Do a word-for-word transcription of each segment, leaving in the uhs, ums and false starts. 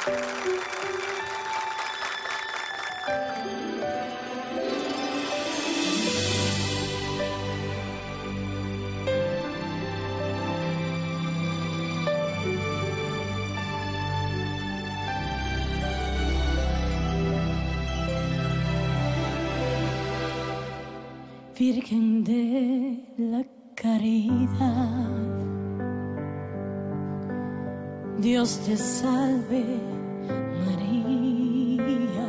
Virgen de la caridad, Dios te salve María,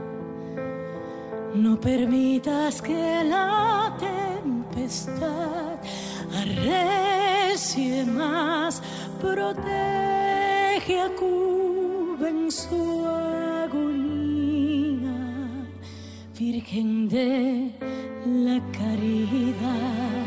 no permitas que la tempestad arrecie más, protege a Cuba en su agonía, Virgen de la caridad,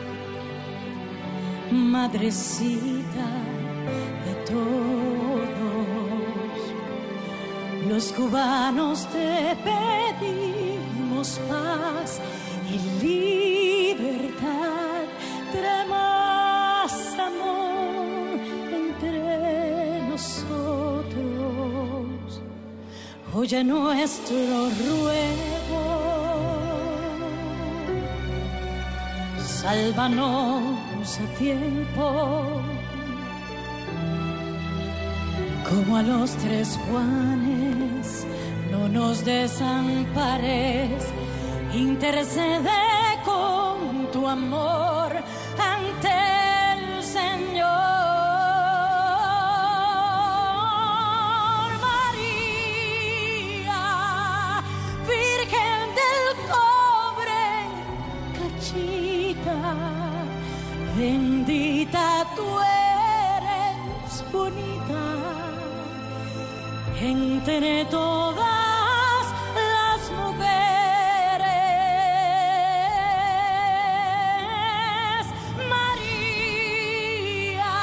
madrecita de todos, los cubanos te pedimos paz y libertad, trae más amor entre nosotros, oye nuestro ruego. Sálvanos a tiempo, como a los tres Juanes, no nos desampares, intercede con tu amor ante el Señor. María, Virgen del cobre, cachita, bendita tú eres, bonita, entre todas las mujeres. María,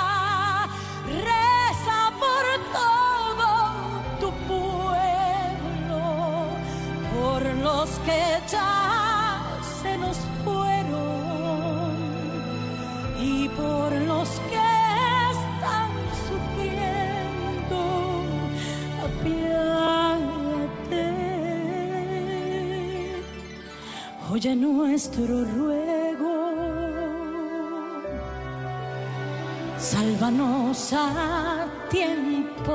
reza por todo tu pueblo, por los que ya se nos fueron y por los que están sufriendo, apiádate. Oye nuestro ruego, sálvanos a tiempo,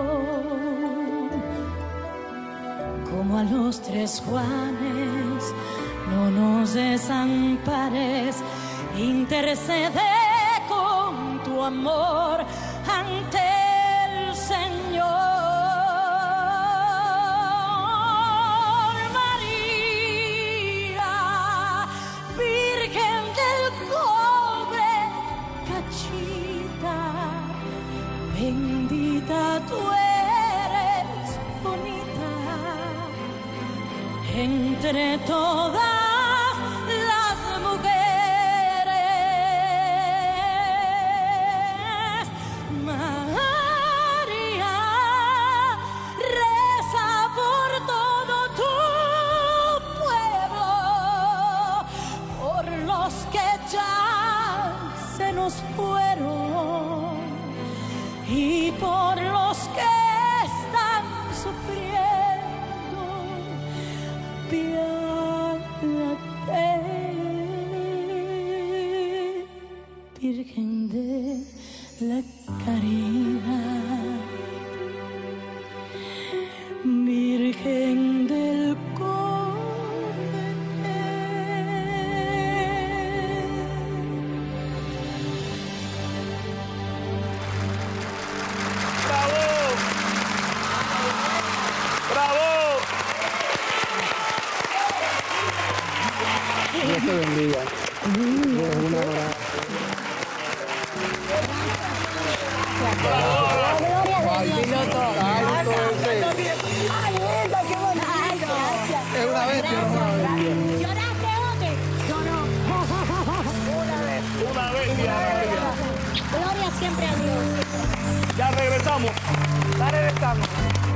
como a los tres Juanes, no nos desampares, intercede con tu amor ante el Señor. María, Virgen del cobre, cachita, bendita tú eres, bonita, entre todas las mujeres. María, reza por todo tu pueblo, por los que ya se nos fueron y por los que están sufriendo, apiádate, Virgen de la caridad, Virgen del cobre. ¡Bravo! ¡Bravo! Dios te bendiga. Dios, una hora. Es una bestia, es una bestia. ¿Lloraste, Ote? Yo no. Una vez. Una bestia. Gloria siempre a Dios. Ya regresamos. Ya regresamos.